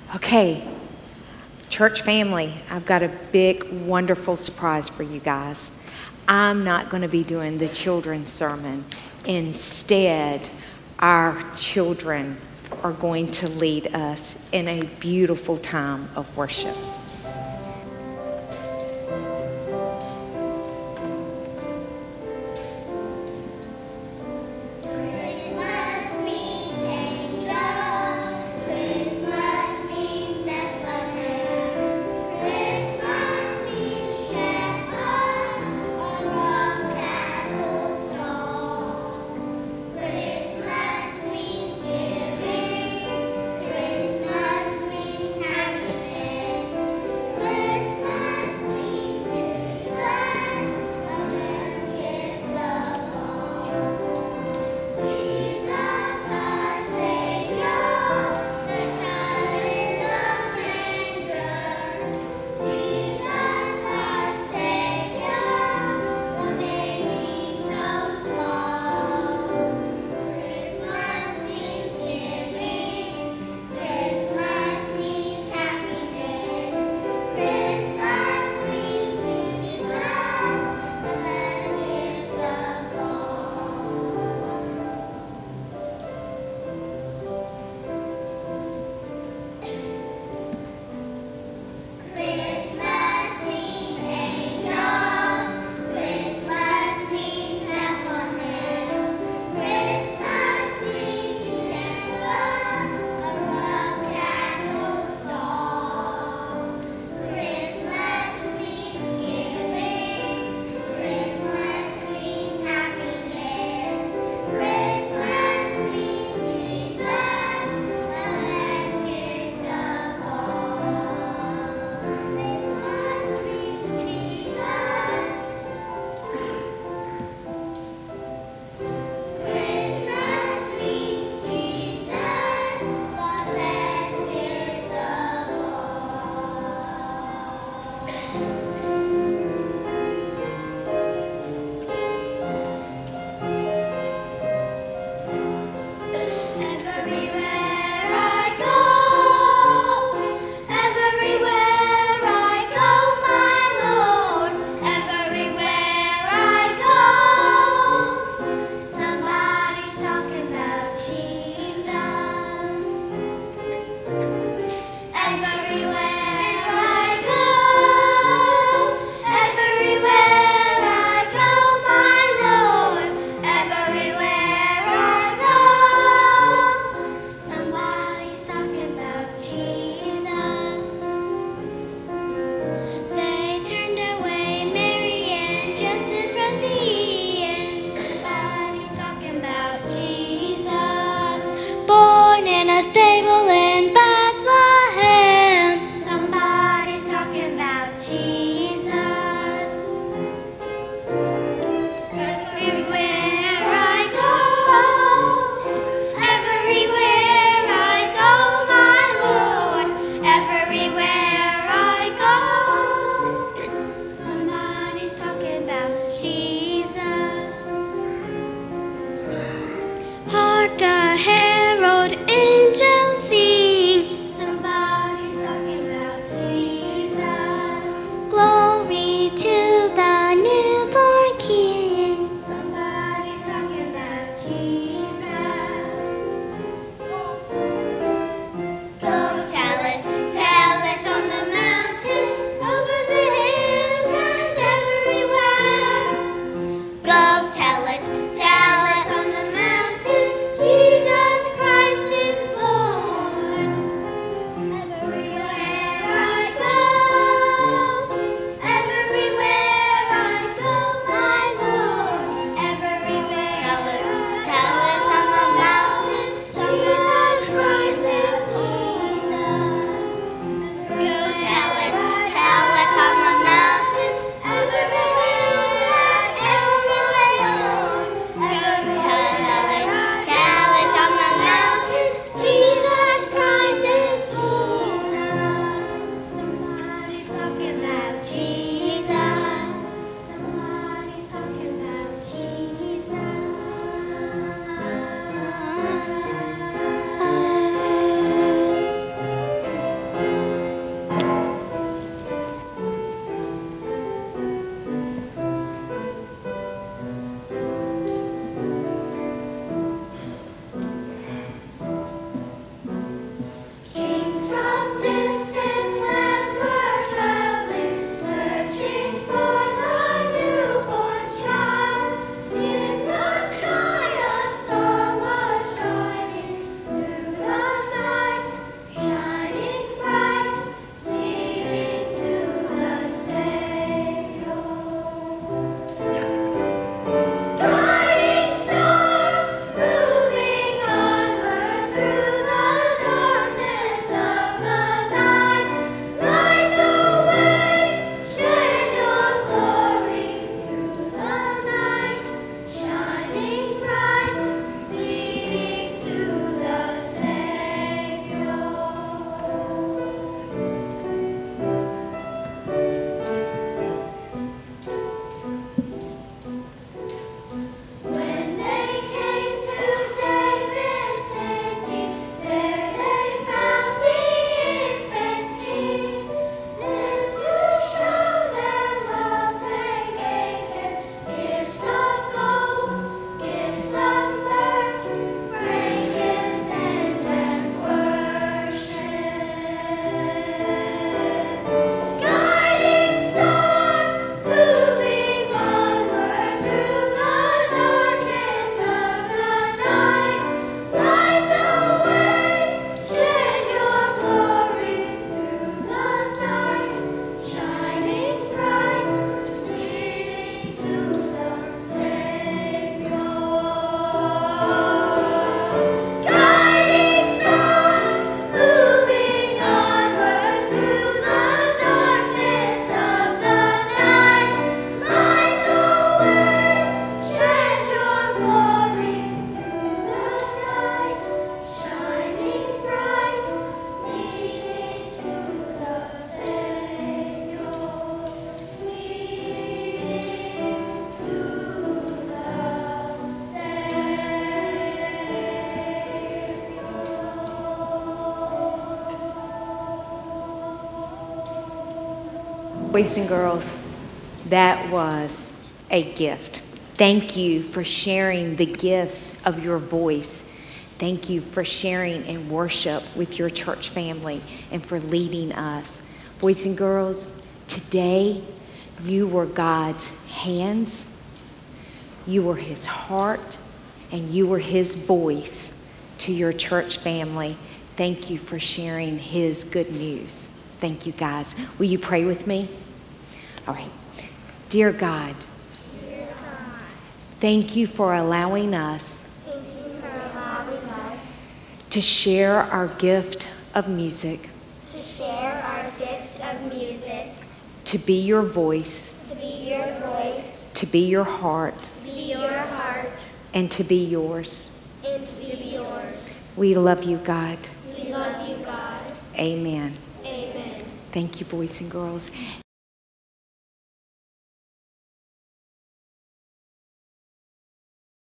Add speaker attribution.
Speaker 1: Okay, church family, I've got a big, wonderful surprise for you guys. I'm not going to be doing the children's sermon. Instead, our children are going to lead us in a beautiful time of worship. Boys and girls, that was a gift. Thank you for sharing the gift of your voice. Thank you for sharing in worship with your church family and for leading us. Boys and girls, today you were God's hands, you were his heart, and you were his voice to your church family. Thank you for sharing his good news. Thank you, guys. Will you pray with me? All right. Dear God, thank you for allowing us to share our gift of music, to be your voice, to be your heart, and to be yours. We love you, God. Amen. Thank you, boys and girls.